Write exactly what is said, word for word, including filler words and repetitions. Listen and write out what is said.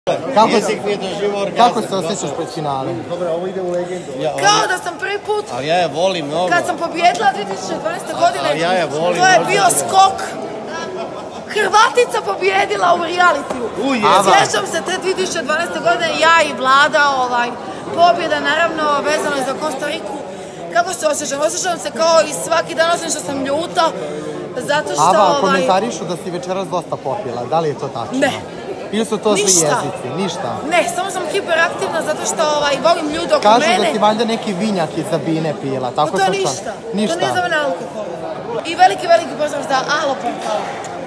Kako, kako se osjećaš pred finale? Kao da sam prvi put, Ali ja je volim mnogo. kad sam pobjedila dvije tisuće dvanaeste godine, Ali ja je volim. to je bio skok. Hrvatica pobjedila u realitiju. Sjećam se te dvije tisuće dvanaeste godine, ja i Vlada, ovaj, pobjeda naravno vezano je za Kostariku. Kako se osjećam? Osjećam se kao i svaki dan, osim što sam ljuta, zato što... Ava, ovaj... komentarišu da si večeras dosta popila, da li je to tačno? Ne. Ili su to svi Ništa. jezici? Ništa. Ne, samo sam hiperaktivna zato što ovaj, volim ljude oko Kažu mene. da si valjda neki vinjak iz Zabine pila, tako No to slučajno? ništa. Ništa. To nije za mene alkohol. I veliki, veliki pozdrav za Alo Portal.